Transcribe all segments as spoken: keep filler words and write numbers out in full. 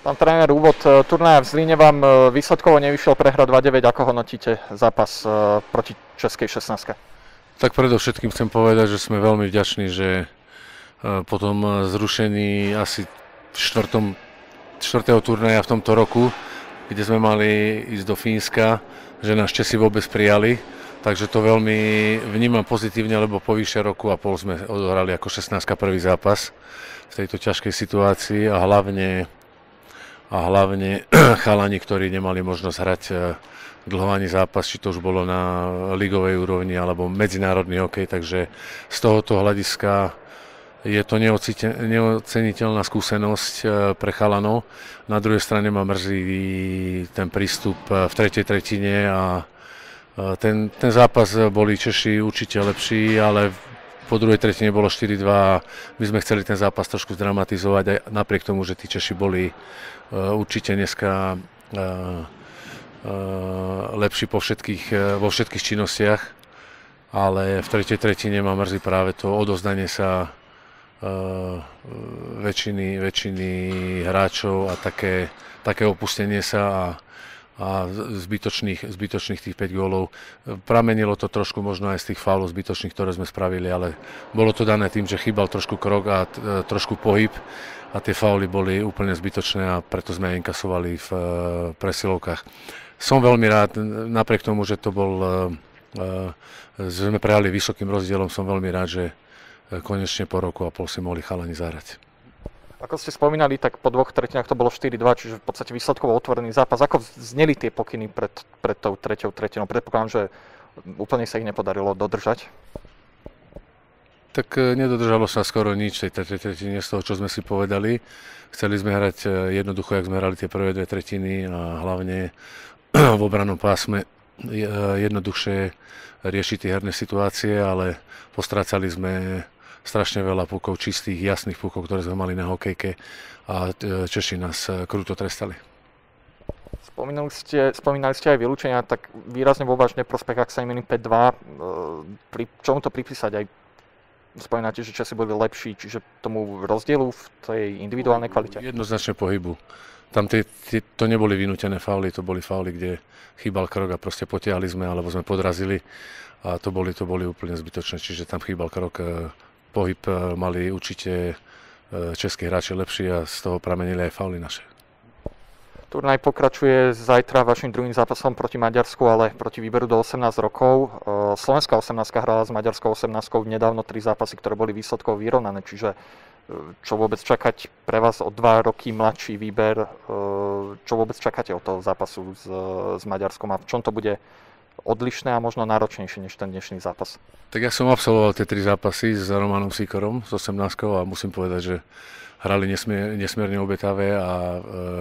Pán tréner, úvod turnaja v Zlíne vám výsledkovo nevyšiel, prehra dva deväť. Ako hodnotíte zápas proti českej šestnástke? Tak predovšetkým chcem povedať, že sme veľmi vďační, že po tom zrušení asi štvrtom, štvrtého turnaja v tomto roku, kde sme mali ísť do Fínska, že nás Česi vôbec prijali. Takže to veľmi vnímam pozitívne, lebo po vyššie roku a pol sme odohrali ako šestnástka prvý zápas v tejto ťažkej situácii a hlavne a hlavne chalani, ktorí nemali možnosť hrať dlhovaný zápas, či to už bolo na ligovej úrovni alebo medzinárodný hokej, takže z tohoto hľadiska je to neoceniteľná skúsenosť pre chalanov. Na druhej strane ma mrzí ten prístup v tretej tretine a ten, ten zápas boli Češi určite lepší, ale po druhej tretine bolo štyri dva a my sme chceli ten zápas trošku zdramatizovať aj napriek tomu, že tí Češi boli uh, určite dneska uh, uh, lepší po všetkých, uh, vo všetkých činnostiach, ale v tretej tretine ma mrzí práve to odozdanie sa uh, väčšiny, väčšiny hráčov a také, také opustenie sa a a zbytočných, zbytočných tých päť gólov. Pramenilo to trošku možno aj z tých faulov zbytočných, ktoré sme spravili, ale bolo to dané tým, že chýbal trošku krok a trošku pohyb a tie fauly boli úplne zbytočné a preto sme inkasovali v presilovkách. Som veľmi rád, napriek tomu, že to bol, že sme prehali vysokým rozdielom, som veľmi rád, že konečne po roku a pol si mohli chalani zahrať. Ako ste spomínali, tak po dvoch tretinách to bolo štyri dva, čiže v podstate výsledkovo otvorený zápas. Ako zneli tie pokyny pred, pred tou treťou tretinou? Predpokladám, že úplne sa ich nepodarilo dodržať. Tak nedodržalo sa skoro nič tej tretej tretine z toho, čo sme si povedali. Chceli sme hrať jednoducho, jak sme hrali tie prvé dve tretiny a hlavne v obrannom pásme jednoduchšie riešiť tie herné situácie, ale postrácali sme strašne veľa pukov, čistých, jasných pukov, ktoré sme mali na hokejke a Češi nás kruto trestali. Spomínali ste, spomínali ste aj vylúčenia, tak výrazne vo váš neprospech, ak sa nemýlim päť dva. Pri čomu to pripísať? Aj spomínate, že Česi boli lepší, čiže tomu rozdielu v tej individuálnej kvalite? Jednoznačne pohybu. Tam tie, tie, to neboli vynútené fauly, to boli fauly, kde chýbal krok a proste potiahli sme, alebo sme podrazili a to boli, to boli úplne zbytočné, čiže tam chýbal krok. Pohyb mali určite českí hráči lepší a z toho pramenili aj fauly naše. Turnaj pokračuje zajtra vašim druhým zápasom proti Maďarsku, ale proti výberu do osemnásť rokov. Slovenská osemnástka hrala s maďarskou osemnástkou nedávno tri zápasy, ktoré boli výsledkovo vyrovnané, čiže čo vôbec čakať pre vás o dva roky mladší výber, čo vôbec čakáte od toho zápasu s, s Maďarskom a v čom to bude odlišné a možno náročnejšie než ten dnešný zápas? Tak ja som absolvoval tie tri zápasy s Romanom Sikorom, s osemnástkou a musím povedať, že hrali nesmier, nesmierne obetavé a e,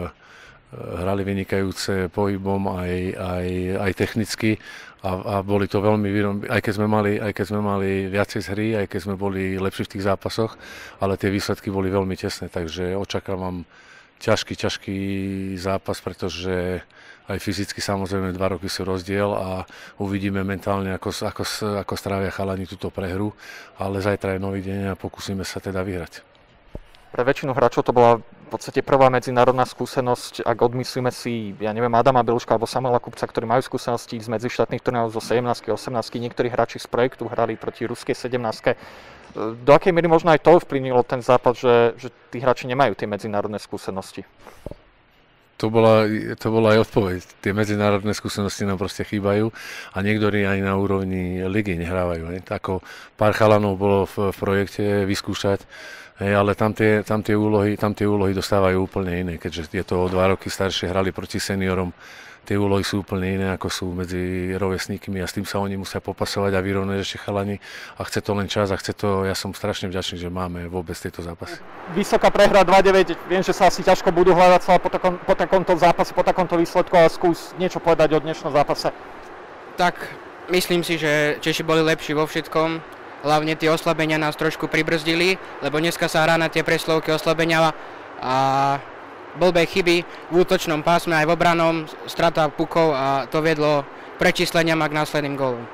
hrali vynikajúce pohybom aj, aj, aj technicky a, a boli to veľmi výrobné, aj keď sme mali, aj keď sme mali viacej z hry, aj keď sme boli lepší v tých zápasoch, ale tie výsledky boli veľmi tesné, takže očakávam ťažký, ťažký zápas, pretože aj fyzicky samozrejme dva roky sú rozdiel a uvidíme mentálne, ako, ako, ako strávia chalani túto prehru, ale zajtra je nový deň a pokúsime sa teda vyhrať. Pre väčšinu hráčov to bola v podstate prvá medzinárodná skúsenosť, ak odmyslíme si, ja neviem, Adama Beluška alebo Samuela Kupca, ktorí majú skúsenosti z medzištátnych turnajov zo sedemnástky, osemnástky, niektorí hráči z projektu hrali proti ruskej sedemnástke. Do akej miery možno aj to vplyvnilo ten zápas, že, že tí hráči nemajú tie medzinárodné skúsenosti? To bola, to bola aj odpoveď. Tie medzinárodné skúsenosti nám proste chýbajú a niektorí aj na úrovni ligy nehrávajú. Ne? Ako pár chalanov bolo v, v projekte vyskúšať, hej, ale tam tie, tam, tie úlohy, tam tie úlohy dostávajú úplne iné, keďže je to o dva roky staršie, hrali proti seniorom. Tie úlohy sú úplne iné, ako sú medzi rovesníkmi a s tým sa oni musia popasovať a vyrovnať ešte chalani a chce to len čas a chce to, ja som strašne vďačný, že máme vôbec tieto zápasy. Vysoká prehra dva deväť, viem, že sa asi ťažko budú hľadať sa po, takom, po takomto zápase, po takomto výsledku, ale skús niečo povedať o dnešnom zápase. Tak, myslím si, že Češi boli lepší vo všetkom, hlavne tie oslabenia nás trošku pribrzdili, lebo dneska sa hrá na tie preslovky oslabenia a blbé chyby v útočnom pásme aj v obranom, strata pukov a to viedlo prečísleniam a k následným gólom.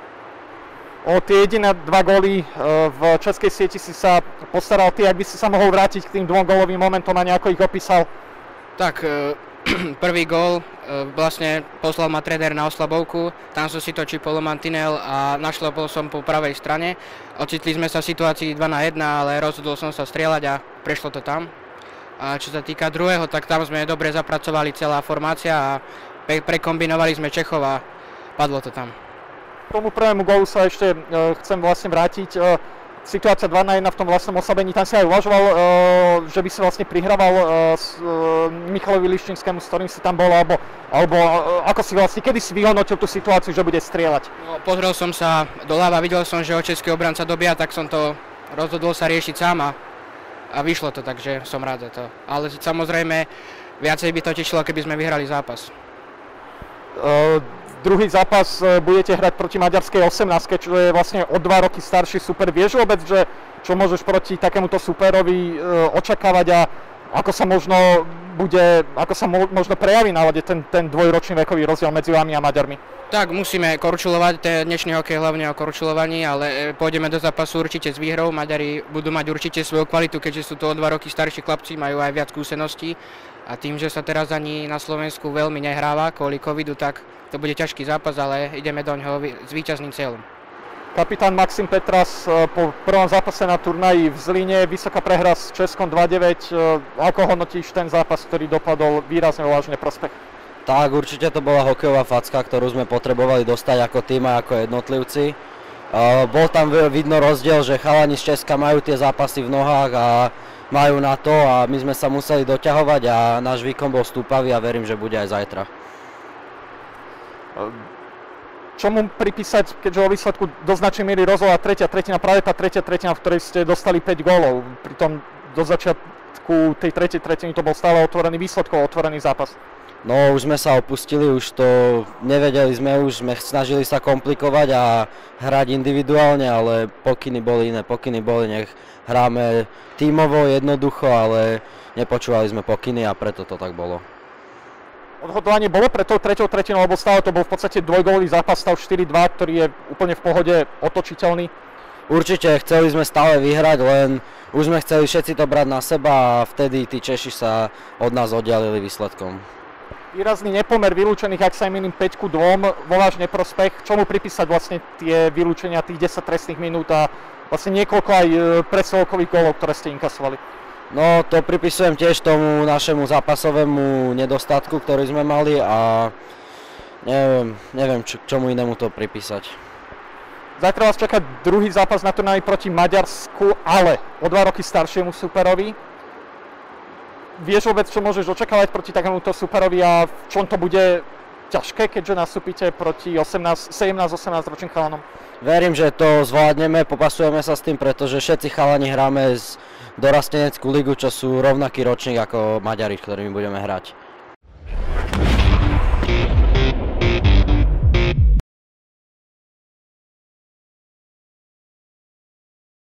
O tie jediné dva góly v českej sieti si sa postaral ty, ak by si sa mohol vrátiť k tým dvom gólovým momentom a nejako ich opísal? Tak, e, prvý gól, e, vlastne poslal ma tréner na oslabovku, tam som si točil polomantinel a našlopol som po pravej strane. Ocitli sme sa v situácii dva na jedna, ale rozhodol som sa strieľať a prešlo to tam. A čo sa týka druhého, tak tam sme dobre zapracovali celá formácia a pre, prekombinovali sme Čechov a padlo to tam. K tomu prvému gólu sa ešte e, chcem vlastne vrátiť. E, Situácia dva na jeden v tom vlastnom oslabení, tam si aj uvažoval, uh, že by si vlastne prihrával uh, s, uh, Michalovi Liščinskému, s ktorým si tam bol, alebo, alebo uh, ako si vlastne, kedy si vyhodnotil tú situáciu, že bude strieľať? No, pozrel som sa doľava, videl som, že ho český obranca dobíja, tak som to rozhodol sa riešiť sám a, a vyšlo to, takže som rád za to. Ale samozrejme, viacej by to tešilo, keby sme vyhrali zápas. Uh, Druhý zápas budete hrať proti maďarskej osemnástke, čo je vlastne o dva roky starší super. Vieš vôbec, že čo môžeš proti takémuto superovi e, očakávať a ako sa možno bude, ako sa mo, možno prejaví na lade ten, ten dvojročný vekový rozdiel medzi vami a Maďarmi? Tak, musíme korčulovať, ten dnešný hokej je hlavne o korčulovaní, ale pôjdeme do zápasu určite s výhrou. Maďari budú mať určite svoju kvalitu, keďže sú to o dva roky starší chlapci, majú aj viac skúseností. A tým, že sa teraz ani na Slovensku veľmi nehráva kvôli covidu, tak to bude ťažký zápas, ale ideme do ňoho s víťazným cieľom. Kapitán Maxim Petras po prvom zápase na turnaji v Zlíne, vysoká prehra s Českom dva deväť. Ako hodnotíš ten zápas, ktorý dopadol výrazne vo váš neprospech? Tak, určite to bola hokejová facka, ktorú sme potrebovali dostať ako tým a ako jednotlivci. Bol tam vidno rozdiel, že chalani z Česka majú tie zápasy v nohách a majú na to a my sme sa museli doťahovať a náš výkon bol stúpavý a verím, že bude aj zajtra. Čomu pripísať, keďže o výsledku do značnej miery rozhodla tretia tretina, práve tá tretia tretina, v ktorej ste dostali päť gólov. Pritom do začiatku tej tretej tretiny to bol stále otvorený výsledkov, otvorený zápas. No už sme sa opustili, už to nevedeli sme, už sme snažili sa komplikovať a hrať individuálne, ale pokyny boli iné, pokyny boli, nech hráme tímovo, jednoducho, ale nepočúvali sme pokyny a preto to tak bolo. Odhodlanie bolo pre tou treťou tretinou, lebo stále to bol v podstate dvojgólový zápas, stav štyri dva, ktorý je úplne v pohode otočiteľný. Určite, chceli sme stále vyhrať, len už sme chceli všetci to brať na seba a vtedy tí Češi sa od nás oddialili výsledkom. Výrazný nepomer vylúčených, ak sa im milím, päť ku dvom vo váš neprospech. Čomu pripísať vlastne tie vylúčenia, tých desať trestných minút a vlastne niekoľko aj presilovkových gólov, ktoré ste inkasovali? No to pripisujem tiež tomu našemu zápasovému nedostatku, ktorý sme mali a neviem, neviem čo, čomu inému to pripísať. Zajtra vás čaká druhý zápas na turnaji proti Maďarsku, ale o dva roky staršiemu superovi. Vieš vôbec, čo môžeš očakávať proti takémuto superovi a v čom to bude ťažké, keďže nastúpite proti sedemnásť osemnásť ročným chalanom? Verím, že to zvládneme, popasujeme sa s tým, pretože všetci chalani hráme z dorasteneckú ligu, čo sú rovnaký ročník ako Maďari, ktorými budeme hrať.